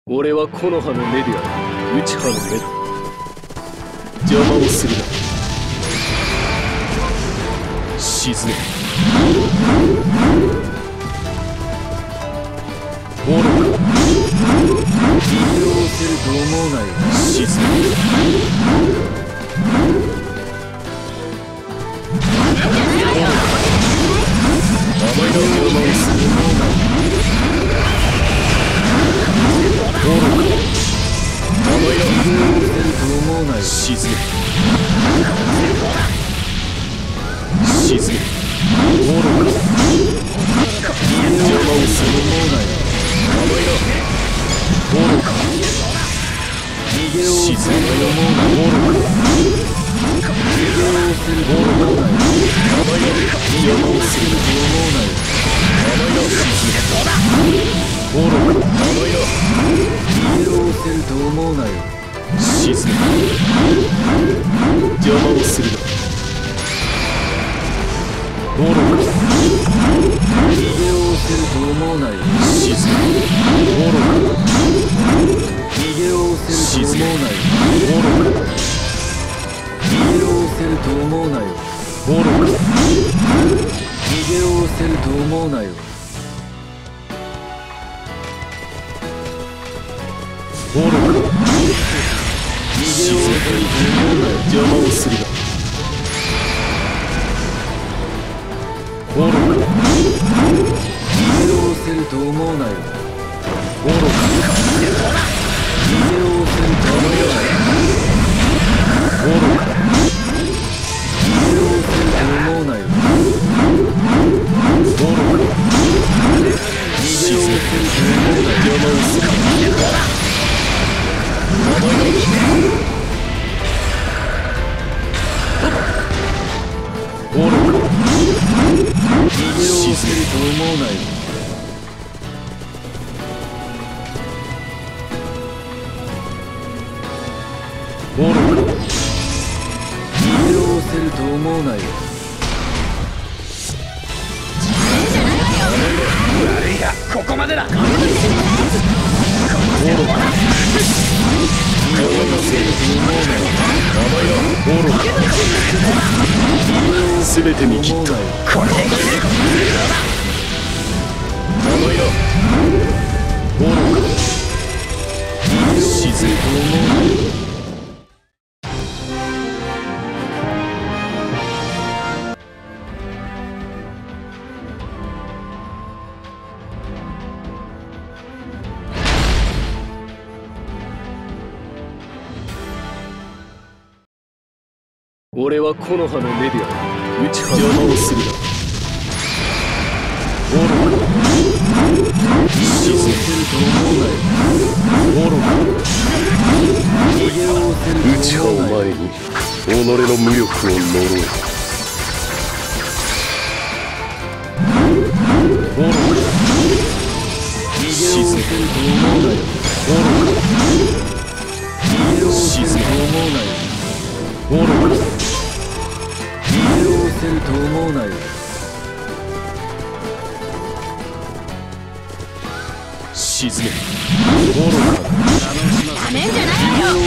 俺は木の葉の根である。内葉の根だ。邪魔をするな。沈め。愚か。利用せると思うなよ。沈め。甘いな。邪魔をするのな。愚か。甘いな。利用せると思うなよ。沈め。沈め。愚か。邪魔をするのなよ。甘いな。愚か。逃げをすると思うなよ。愚か。逃げをすると思うなよ。甘いな。邪魔をすると思うなよ。甘いな。沈め。愚か。甘いな。逃げをせると思うなよ。沈め。邪魔をするな。愚か。逃げをせると思うなよ。沈め。愚か。逃げをせると思うなよ。愚か。逃げをせると思うなよ。愚か。逃げをせると思うなよ。愚か。逃げをせると思うなよ。邪魔をするな。愚か。逃げをせると思うなよ。愚か。逃げをせると思うなよ。愚か。逃げをせると思うなよ。愚か。逃げをせると思うなよ。邪魔をするな。愚か。逃げをせると思うなよ。愚か。逃げをせると思うなよ。 悪いや、ここまでだ。 愚か。逃げをせると思うなよ。愚か。すべて見切った。 これで決める。 甘いな。愚か。沈めと思うなよ。俺は木の葉の根である。内葉。邪魔をするな。愚か。沈めてると思うなよ。愚か。逃げをせると思うなよ。 内葉を前に己の無力を呪え。 愚か。逃げをせると思うなよ。愚か。逃げをせると思うなよ。愚か。逃げをせると思うなよ。沈め。愚か。 なめんじゃないよ。 逃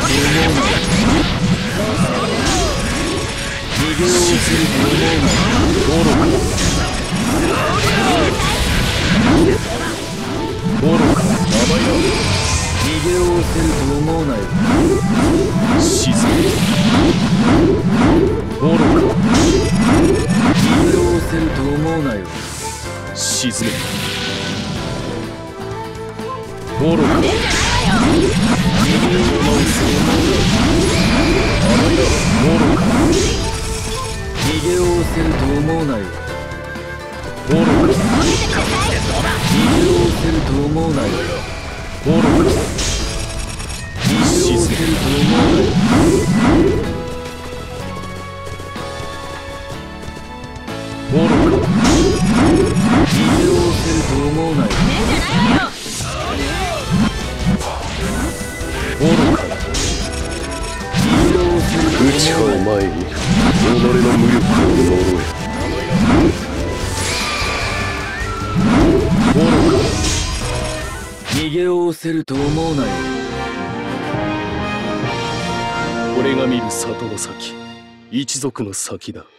げをせると思うなよ。愚か。愚か。甘いな。逃げをせると思うなよ。沈め。愚か。逃げをせると思うなよ。沈め。愚か。 なめんじゃないよ。 逃げをせると思うなよ。愚か。逃げをせると思うなよ。愚か。逃げをせると思うなよ。愚か。逃げをせると思うなよ。 なめんじゃないよ。 愚か。逃げをせると思うなよ。 内葉を前に己の無力を呪え。 愚か。逃げをを押せると思うなよ。 俺が見る里の先、一族の先だ。